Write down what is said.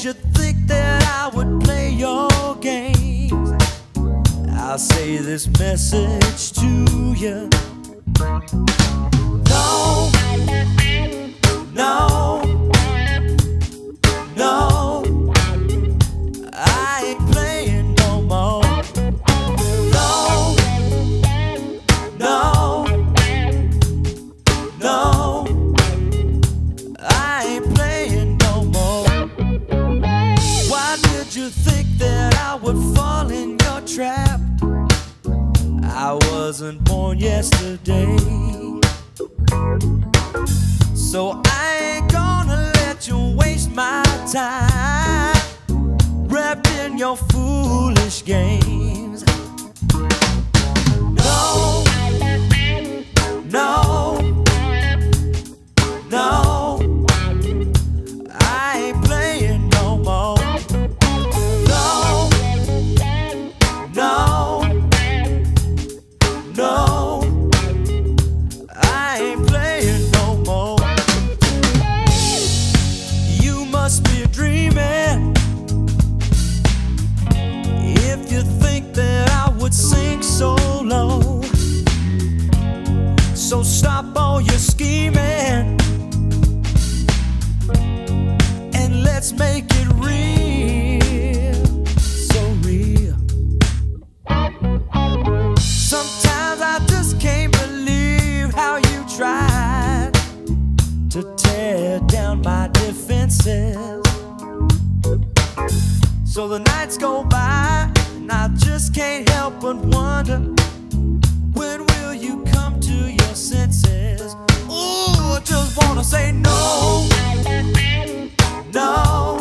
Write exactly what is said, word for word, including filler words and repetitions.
makes you think that I would play your games, I'll say this message to you. No, no, no, I ain't playing no more. No, no, no, I ain't playing no more. Why did you think that I would fall in your trap? I wasn't born yesterday, so I ain't gonna let you waste my time wrapped in your foolish games. No, no, no, I ain't playing no more. No, no, no, I ain't playing no more. You must be dreaming if you think that I would sink so low. So stop all your scheming and let's make it real, so real. Sometimes I just can't believe how you tried to tear down my defenses. So the nights go by and I just can't help but wonder, when will you come to your senses? Ooh, I just wanna say no, no,